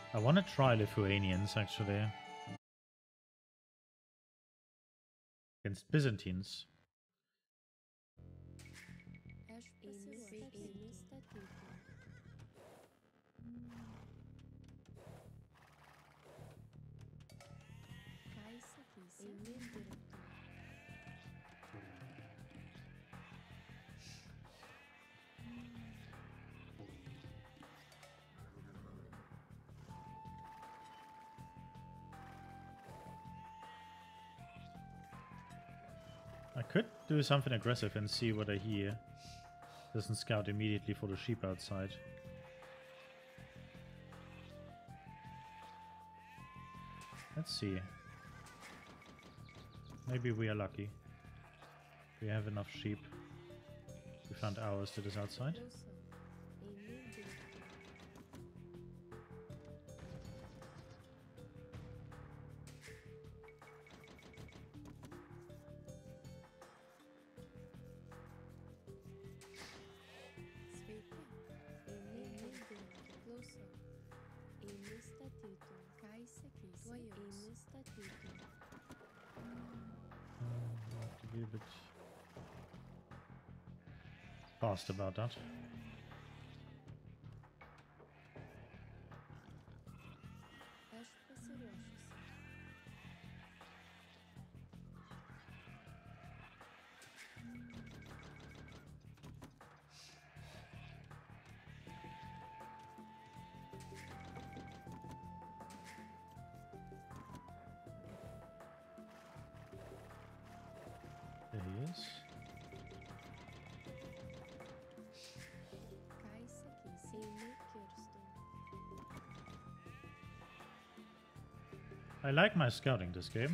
I want to try Lithuanians actually against Byzantines. I could do something aggressive and see what I hear. Doesn't scout immediately for the sheep outside. Let's see. Maybe we are lucky. We have enough sheep. We found ours that is outside. Have to be a bit fast about that. There he is. I like my scouting this game.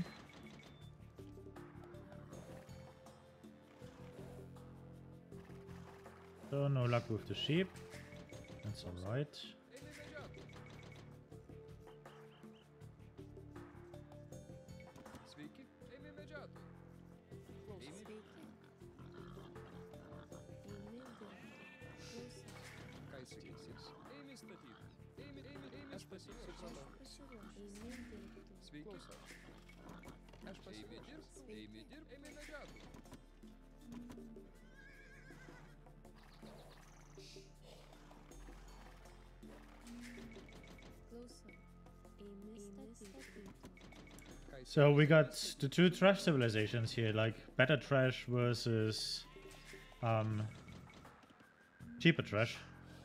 So no luck with the sheep. That's alright. So we got the two trash civilizations here, like better trash versus cheaper trash.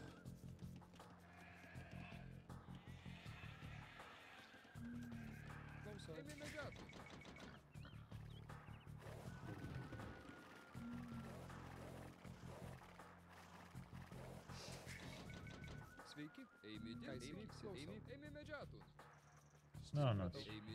No, not.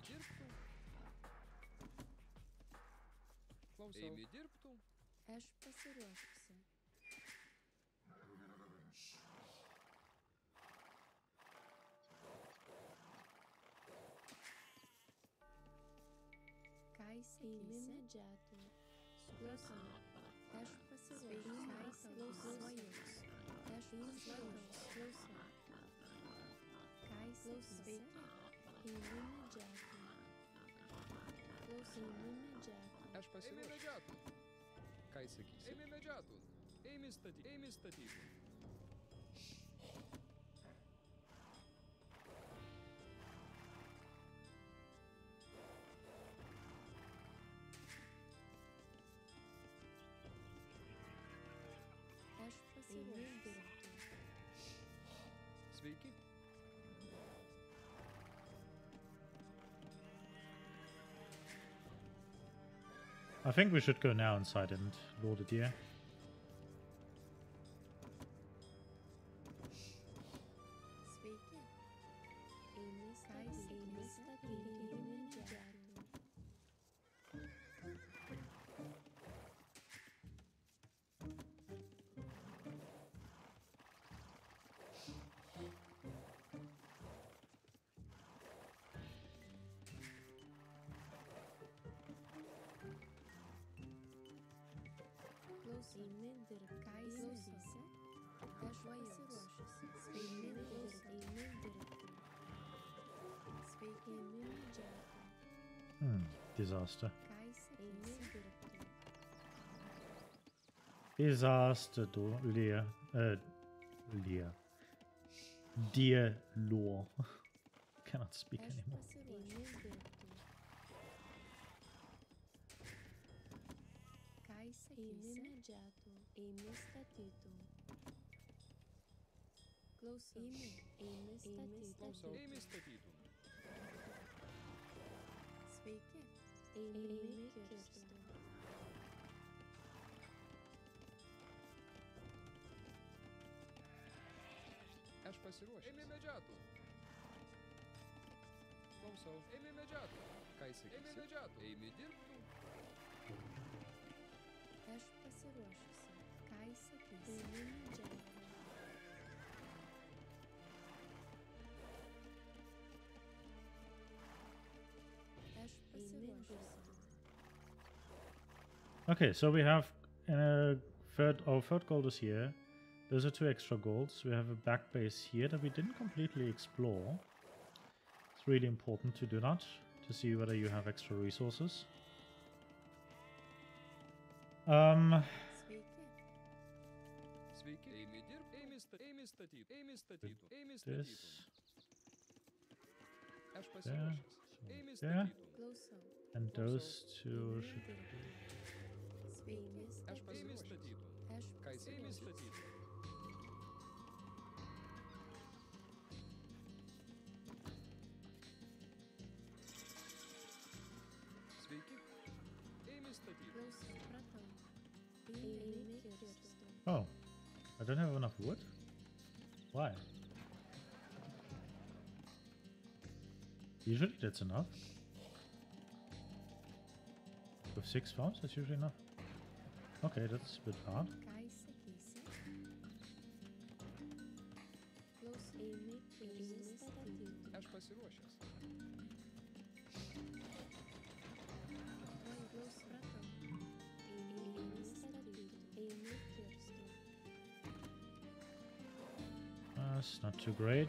I think we should go now inside and load it here. Disaster. Disaster, Lear. Lear. Dear lore. Cannot speak anymore. Aš pasiruošęs. Eime medžiatų. Klausau. Eime medžiatų. Ką įsakysi? Eime medžiatų. Eime dirbtų. Aš pasiruošusi. Ką įsakysi? Eime medžiatų. Aš pasiruošusi. Okay, so we have our third gold is here. Those are 2 extra golds. We have a back base here that we didn't completely explore. It's really important to do that, to see whether you have extra resources. This. There. And those 2 should be... Oh, I don't have enough wood? Why? Usually that's enough. With 6 farms, that's usually enough. Okay, that's a bit hard. Aš pasiruošęs. That's not too great.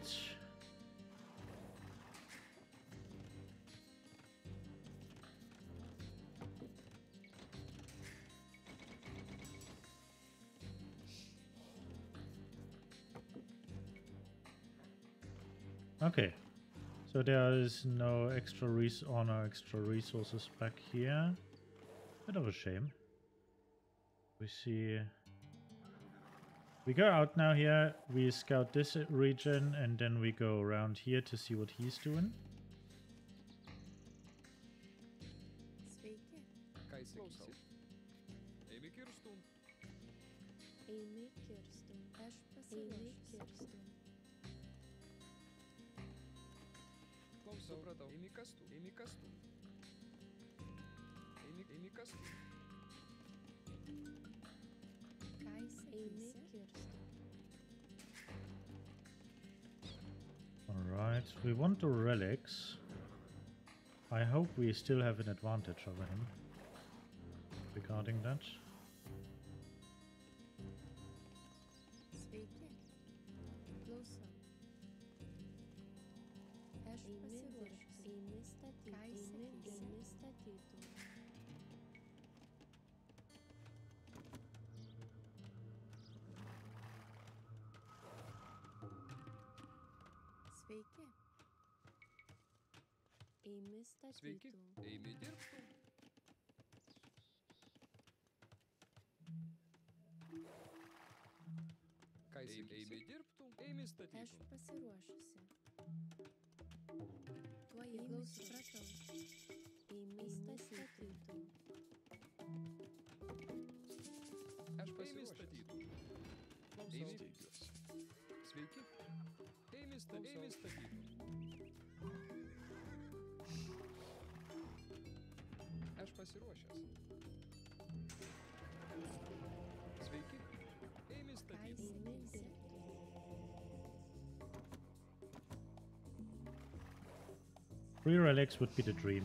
Okay, so there is no extra resources back here. Bit of a shame. We see. We go out now here. We scout this region, and then we go around here to see what he's doing. Supratau. Eimi kastų. Eimi kastų. Eimi kastų. Ką įsakysi? Alright, we want the relics. I hope we still have an advantage over him regarding that. Sveiki. Eimi dirbtų. Ką eimi dirbtų? Eimi statytų. Aš pasiruošusi. Tuo jau supratau. Eimi statytų. Aš pasiruošęs. Eimi. Sveiki. Eimi statytų. Aš pasiruošęs. Sveiki. Eimi statyti. 3 relics would be the dream.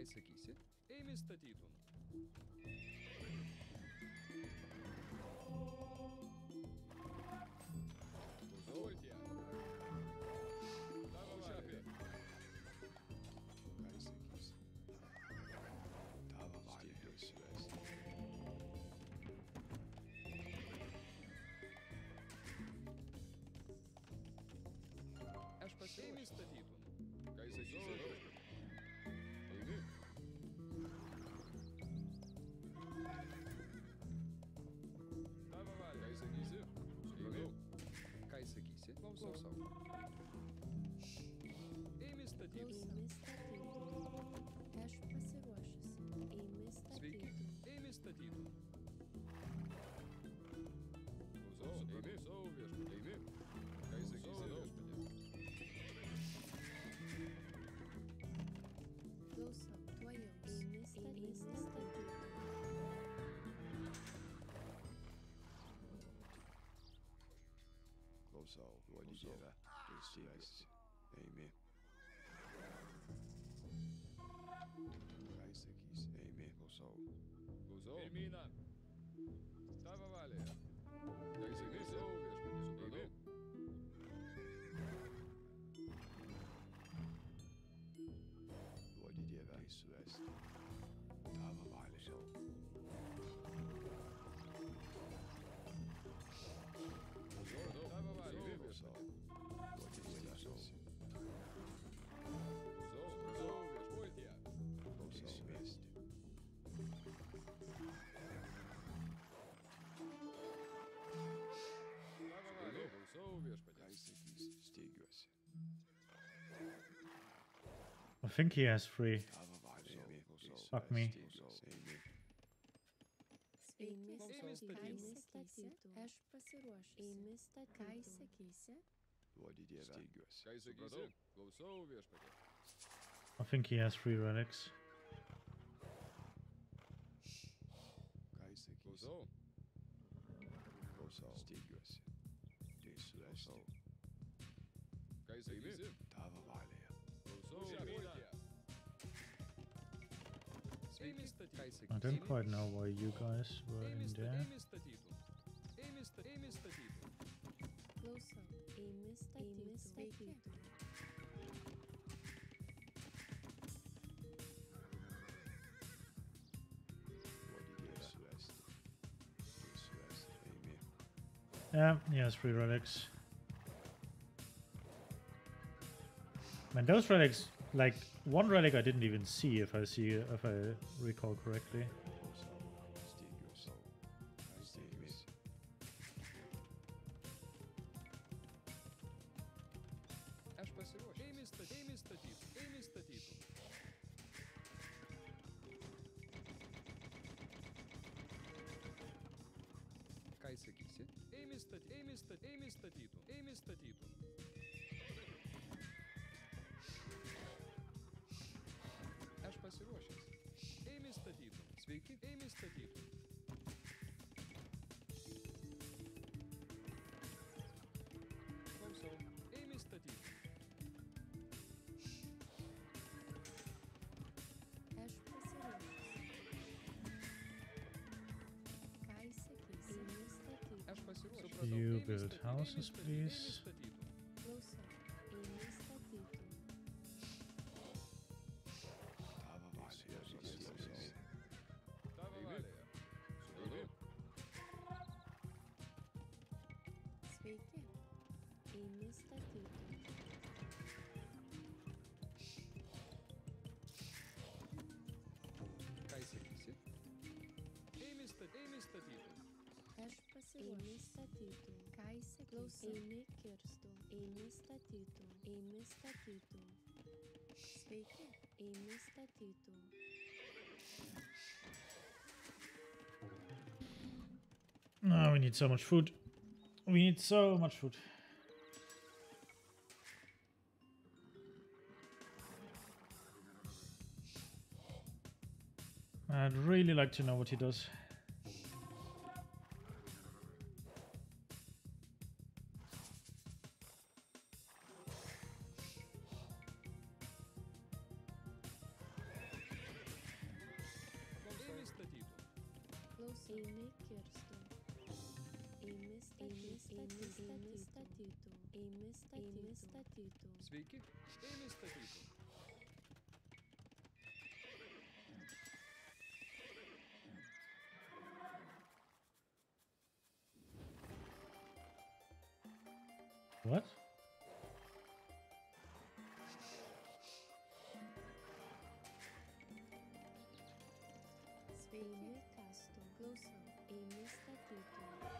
sakysi? Eimi statytum. Klausau. Tavo šefė. Ką jis sakys? Tavo valė suvesti. Aš pasiėmį statytum. Ką jis sakysi? Eimi. Tavo valė. Ką jis sakysi? Supratau. Ką jis sakysi? Klausau. Eimi statytum. Eimi statytum. Aš pasiruošusi. Eimi Sveiki. statytum. Eimi statytum. Klausau. Klausau viešpatie. Eimi. Ką jis sakysi? Klausau. Tuojaus. Eimi statytum. Klausau, duodi Dieve, tu suvesti. Eimi. Ką jis sakys? Eimi, klausau. Klausau. Pirmyną. Tavo valėje. Ką jis sakysi? Viešpatie. Supratau. Duodi Dieve, suvesti. Tavo valė. Tavo valėje. Klausau. Duodi Dieve, suvesti. Klausau viešpatie. Klausau, suvesti. Tavo valėje. Klausau Ką viešpatie. jis sakys? Steigiuosi. I think he has three. Tavo valė. Eimi, klausau. Fuck me. Steigiuosi. Eimi. Eimi Eimi statytum. statytum. Aš pasiruošusi. Eimi statytum. Ką jis sakysi? Duodi Dieve. Steigiuosi. Ką jis sakysi? Klausau viešpatie. I think he has three relics. Ką jis sakys? Klausau. Klausau. Steigiuosi. Tai suvesti. Ką jis sakysi? Tavo valėje. Klausau viešpatie. Eimi statytum. Ką jis I sakysi? don't quite know why you guys were in there. Eimi statytum. Eimi statytum. Klausau. Eimi statytum. Sveiki. Duodi Dieve. Suvesti. Tai suvesti. Eimi. Yeah, he has three relics. Man, those relics, like one relic I didn't even see if I recall correctly. Klausau. Steigiuosi. Ką jis steigiuosi? Aš pasiruošiu. Eimi statytum. Eimi statytum. Ką jis sakysi? Eimi statytum. Eimi statytum. Aš pasiruošęs. Eimi statytum. Sveiki. Eimi statytum. Klausau. Eimi statytum. Aš pasiruošusi. Ką jis sakys? Eimi statytum. Aš pasiruošęs. You Eimi build statytum. houses, Eimi please. statytum. Klausau. Eimi statytum. Tavo valėje. Suvesti. Tavo valėje. Supratau. Sveiki. Eimi statytum. Ką jis sakysi? Eimi statytum. Aš pasiruošusi. Eimi statytum. Ką jis sakys? Eimi kirstum. Eimi statytum. Eimi statytum. Sveiki. Eimi statytum. No, we need so much food. We need so much food. I'd really like to know what he does. Eime kirstu. Eime statytų. Eime statytų. Sveiki, eime statytų. What? Eime kastu. Klausau. Eime statytų.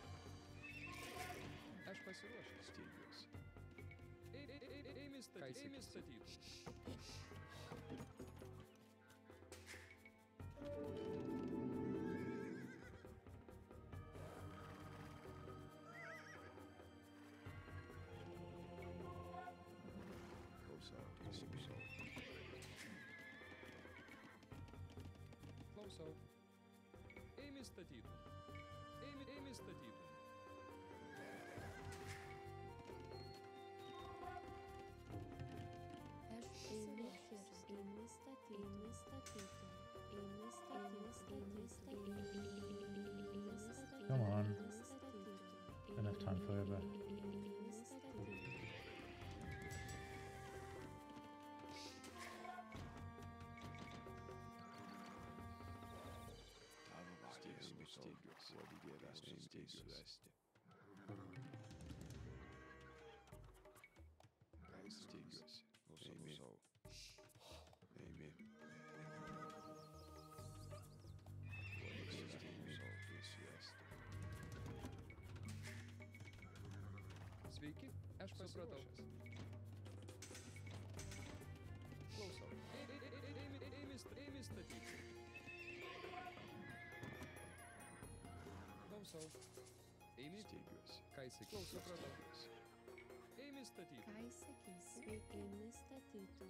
Aš pasiruošęs. Steigiuosi. Eime statytų. Klausau. Eime statytų. Eime statytų. Aš eime kirstu. Eime statytų. Eime statytų. Come on. Enough time forever. Steigiuosi. Kuo didėlės teisiuosi. Steigiuosi. Klausau. Eime. Kuo didėlės teisiuosi. Sveiki, aš pasiruošęs. Klausau. Eime statytų. Klausau. Eime. Steigiuosi. Ką jisai klausau, supratau. Eime statytų. Ką sakysi? Eime statytų.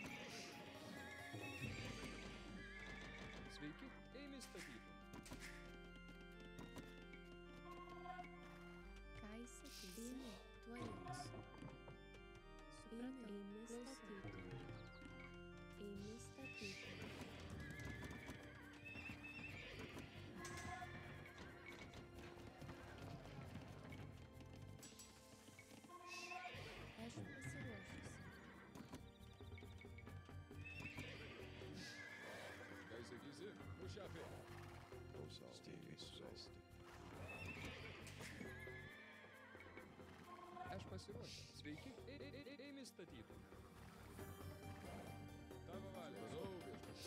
Sveiki, eime statytų. Ką sakysi? Eime. Tuo jums. Supratau. Eime statytų. Eime statytų. Aš pasiruošusi. Ką sakysi? Užšapė. Klausau. Steigiuosi. Aš pasiruošęs. Sveiki, eime statytų. Tavo valia. Vadovau viešpats.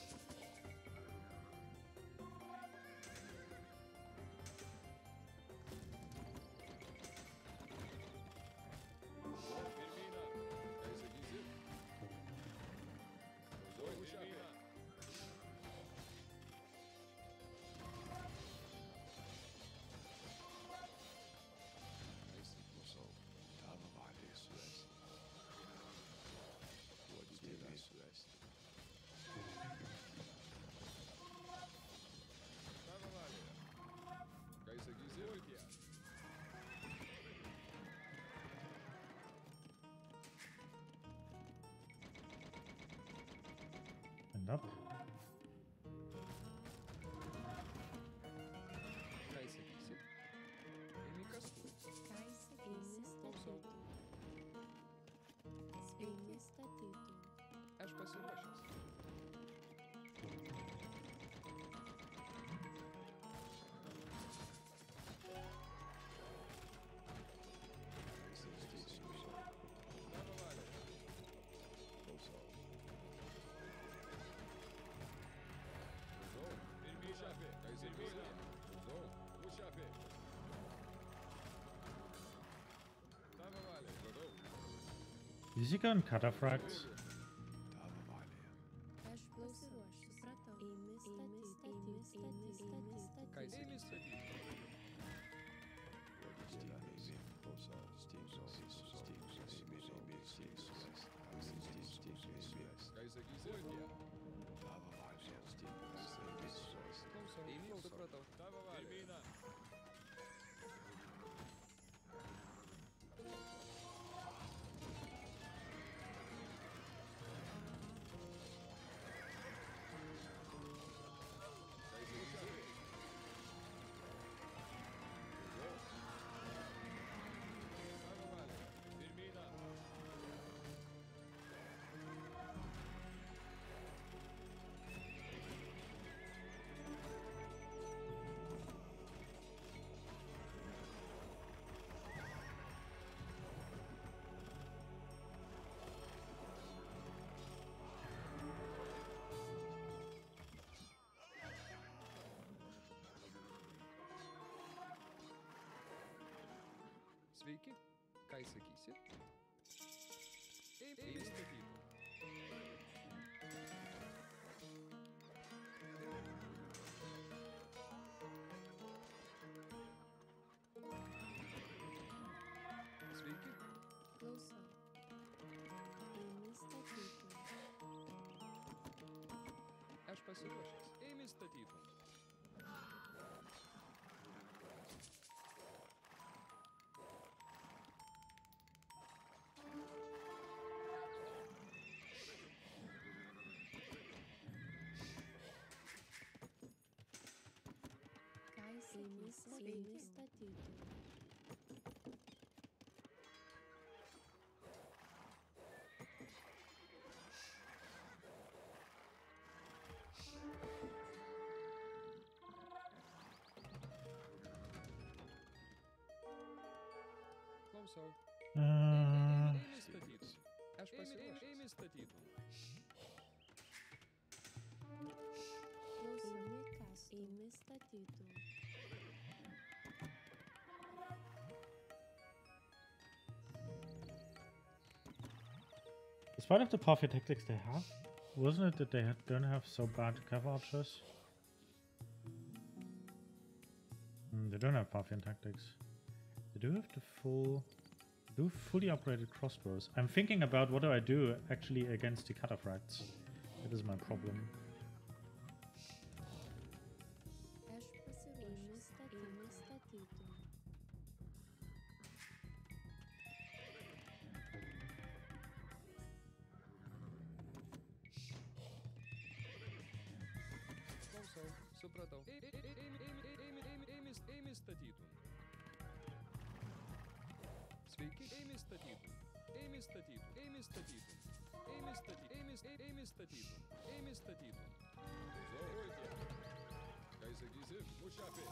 Pirmyną. Ką sakysi? Užšapė. Klausau. Tavo valiai suvesti. Kuo didėlės suvesti. Tavo valia. Ką sakysi? Puikiai. And up. Ką sakysi? Eime kastu. Ką sakysi? Statytų. Eime statytų. Aš pasiruošęs. Tavo valia. Klausau. Užšapė. Ką sakysi? Užšapė. Tavo valia. Vadovau. Easy gun, Cataphracts. Tavo valiai. Aš pasiruošusi. Supratau. Eime statytų. Ką eime statytų? Steigiuosi. Klausau. Steigiuosi. Ką sakysi? Puikiai. Tavo valiai. Steigiuosi. Klausau. Eime, supratau. Tavo valia. Pirmyną. Sveiki. Ką įsakysi? Eimi statytum. Sveiki. Klausau. Eimi statytum. Aš pasiruošęs. Eimi statytum. Eimi statytum. Klausau. Uh, Eimi statytum. Aš pasiruošęs. Eimi statytum. Klausau. Eimi statytum. despite of the puffy tactics they have, wasn't it that they don't have so bad cav archers? They don't have Parthian tactics. They do have the fully upgraded crossbows. I'm thinking about what do I do actually against the Cataphracts. That is my problem. Klausau. Supratau. Eimi statytum. Sveiki. Eimi statytum. Eimi statytum. Eimi statytum. Eimi statytum. Eimi statytum. Eimi statytum. Zahoite. Ką įsakysi? Mušapė.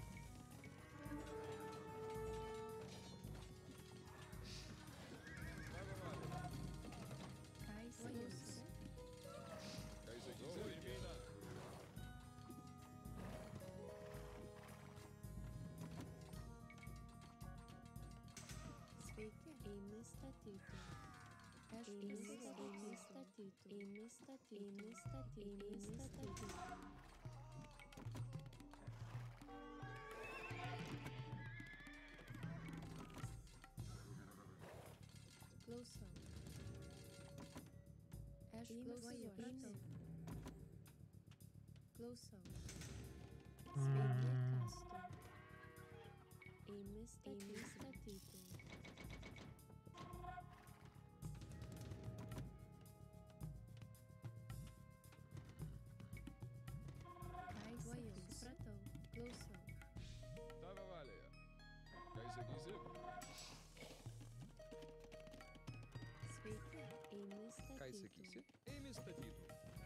Tavo valioje. Ką įsakysi? Ką įsakysi? Eimi statytum.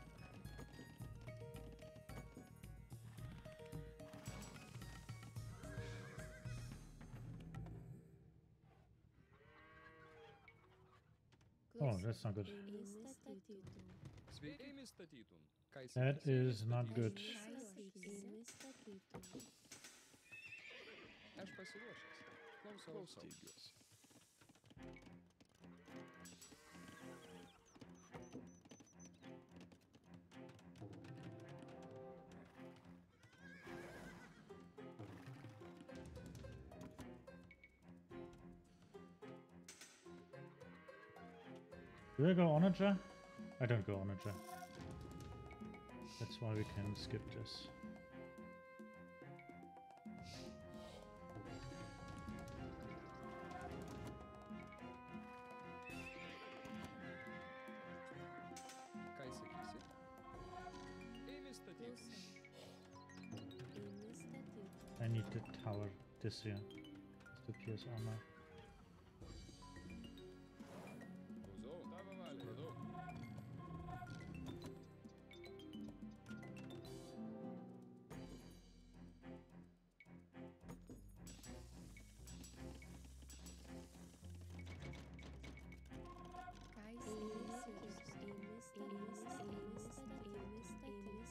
Oh, that's not good. Sveiki. Eimi statytum. Ką įsakysi? That is not good. Aš pasiruošęs. Klausau. Steigiuosi. Do I go Onager? I don't go Onager. That's why we can skip this. Ką įsakysi? Eimi statytum. I need the tower this year. It's the pierce armor. Klausau. Tavo valioje. Daug.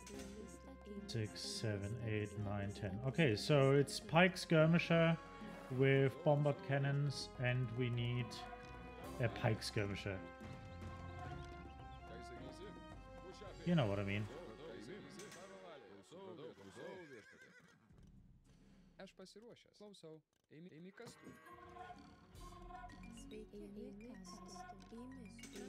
Six, 7, 8, 9, 10. Okay, so it's Pike Skirmisher with bombard cannons, and we need a pike skirmisher. You know what I mean. Aš pasiruošęs. Klausau. Eimi kastu. Sveiki, eimi kastu. Eimi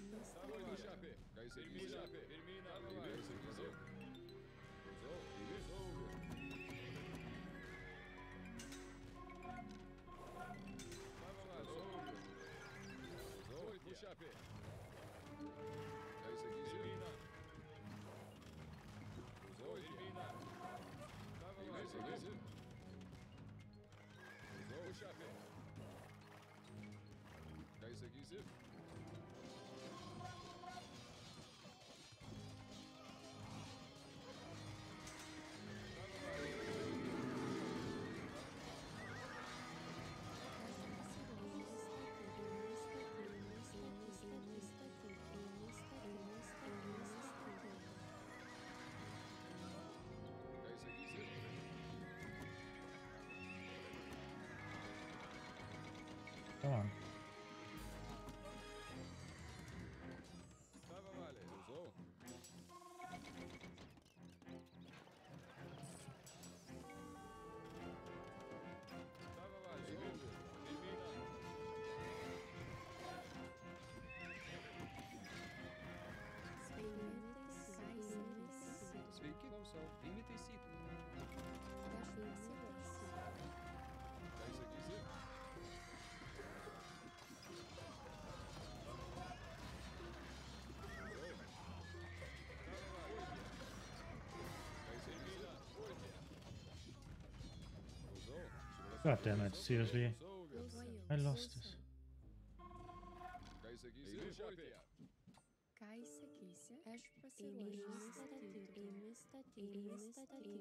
Come on. Sveiki, klausau. Eimi taisyklių. God damn it, seriously. I lost this. Ką įsakysi? Aš pasiruošęs statyti. Eimi statyti.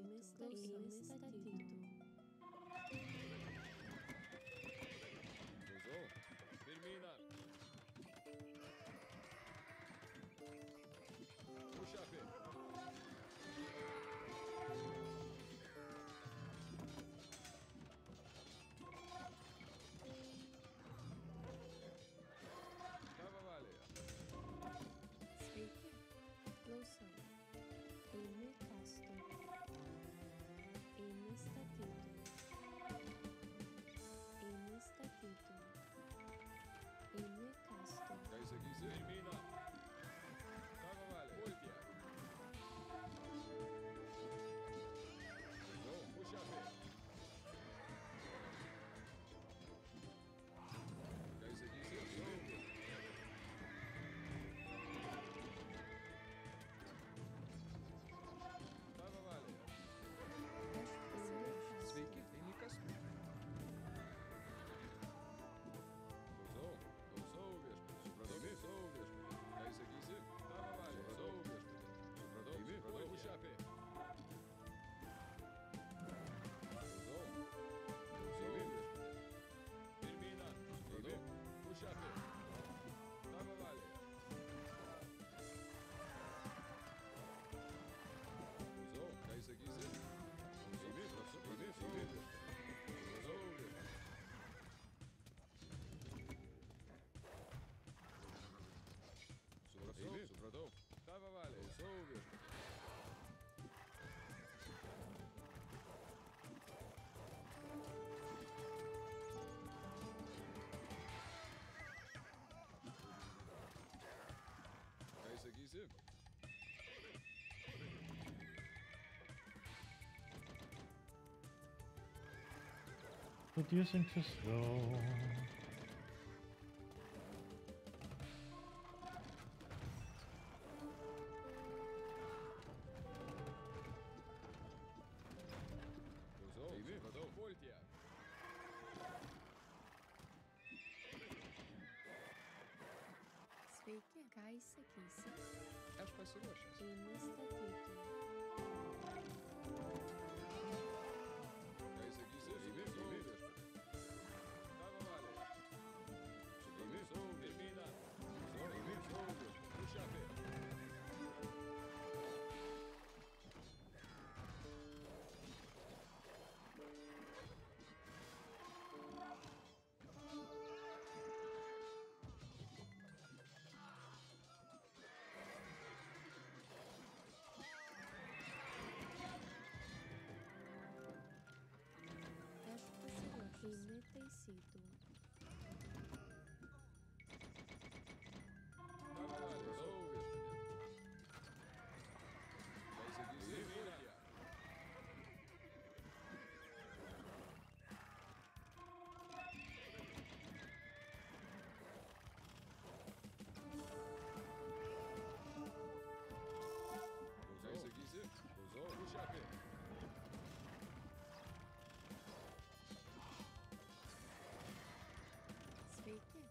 Producing too slow. Sveiki, ką įsakysi? Aš pasiruošęs. Eimi statyti.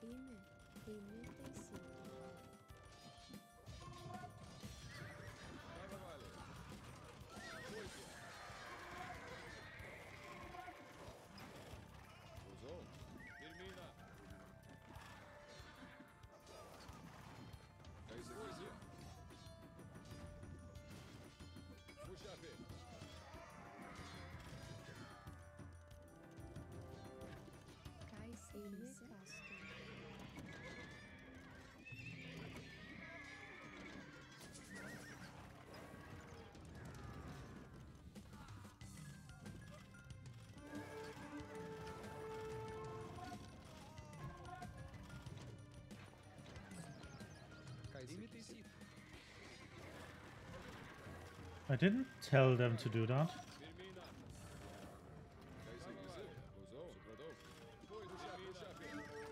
Eime. Eime taisyti. Tava valia. Puikiai. Klausau. Pirmyną. Ką jis sakysi? Pušiapė. Ką sakysi? Kasto. Ką jis sakysi? I didn't tell them to do that. Pirmyną. Ką jis sakysi? Klausau. Supratau. Pušiapė.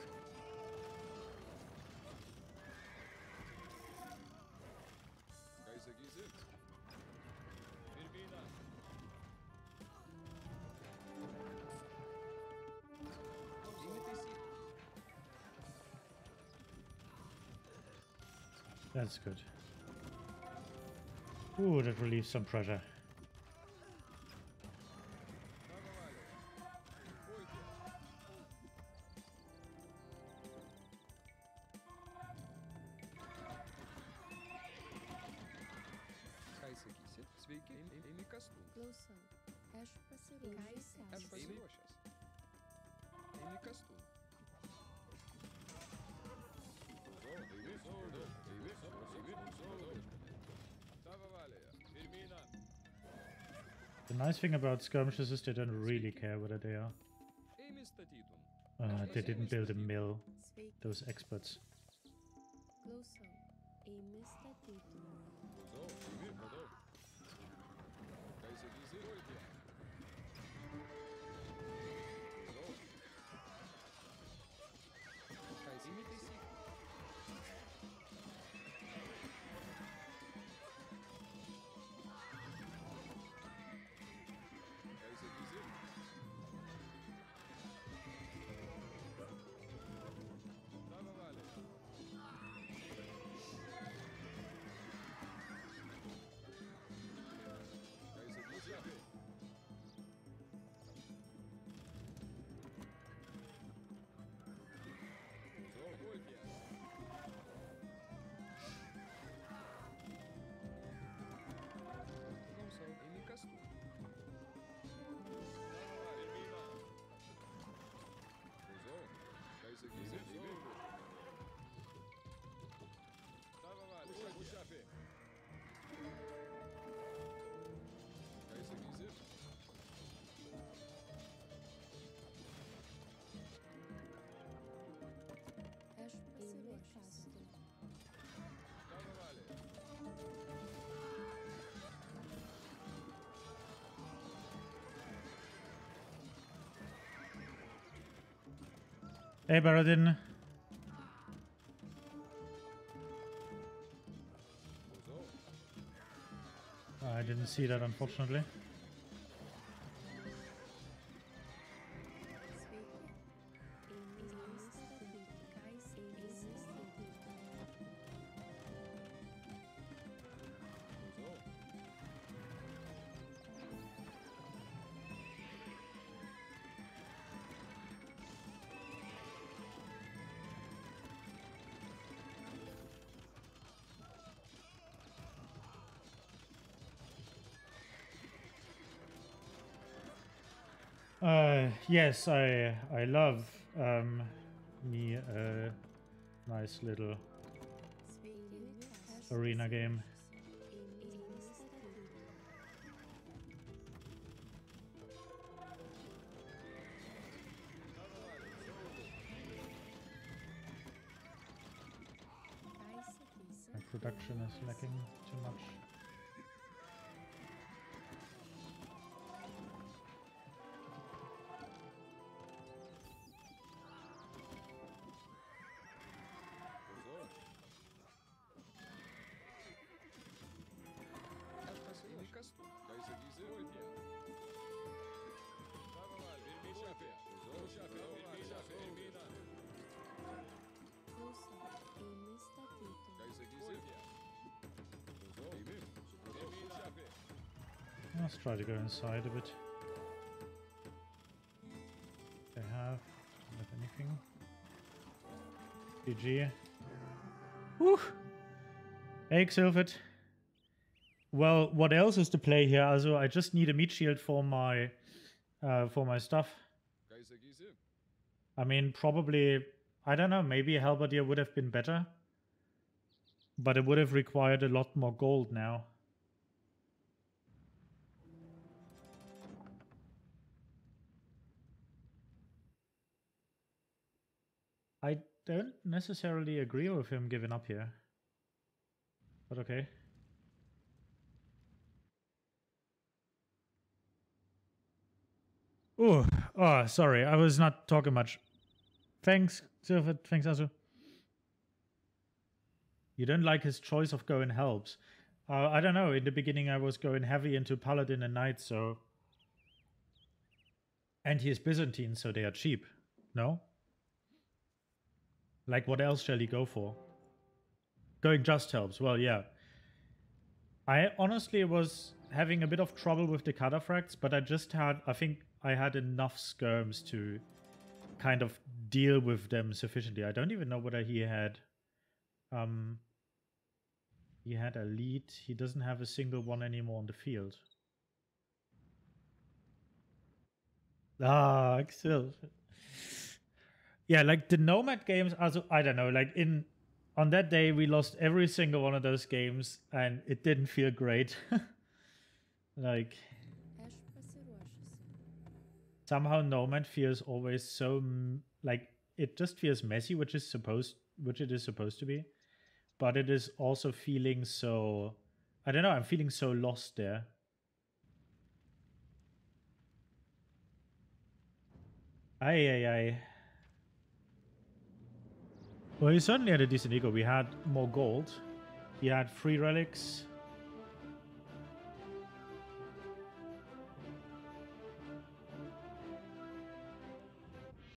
Ką jis sakysi? Pirmyną. Eime taisyti. That's good. Ooh, that relieves some pressure. Tava valia. Puikiai. Ką jis sakysi? Sveiki, eimi kastų. Klausau. Aš pasiruošęs. Aš pasiruošęs. Eimi kastų. Tava valia. Pirmyną. The nice thing about skirmishes is they don't really care whether they are. Eimi statytum. They didn't build a mill, Sveiki. those experts. Klausau. Eime statyti. Klausau, eimi, matau. Ką jis sakysi? Puikiai. Klausau. Ką jis eimi taisyti? Ką jis sakysi? Tava valia. Ką jis sakysi? Klausau, puikiai. Klausau, eimi kastų. Pirmyną. Klausau, ką jis sakysi? Eimi. Tava valia. Pušiapė. Ką jis sakysi? Aš pasiruošęs. Tava valia. Hey, Baradin. Klausau. I didn't see that, unfortunately. Sveiki. Eime statyti. Ką eime statyti. Klausau. Yes, I love me a nice little Sveiki. arena game. Eime statyti. Tava valia. Ką sakysi? My production is lacking too much. Klausau. Aš pasiruošęs. Eimi kastų. Ką jis sakysi? Puikiai. Tava valia. Pušiapė. Klausau. Pušiapė. Pirmyną. Let's try to go inside a bit. They have anything. GG. Woo! Hey, Xilfit. Well, what else is to play here? Also, I just need a meat shield for my stuff. I mean, probably, I don't know, maybe a halberdier would have been better. But it would have required a lot more gold now. I don't necessarily agree with him giving up here. But okay. Oh, sorry, I was not talking much. Thanks, Silver. Thanks, Azu. You don't like his choice of going helps. I don't know. In the beginning, I was going heavy into Paladin and Knight, so... And he is Byzantine, so they are cheap. No? Like, what else shall he go for? Going just helps. Well, yeah. I honestly was having a bit of trouble with the Cataphracts, but I just had... I think I had enough skirms to kind of deal with them sufficiently. I don't even know whether he had... He had elite. He doesn't have a single one anymore on the field. Ah, Axel. Yeah, like the Nomad games, also, I don't know, like on that day we lost every single one of those games and it didn't feel great. Like somehow Nomad feels always so like it just feels messy, which it is supposed to be. But it is also feeling so, I don't know, I'm feeling so lost there. Aye. Well, he certainly had a decent eco. We had more gold. He had 3 relics.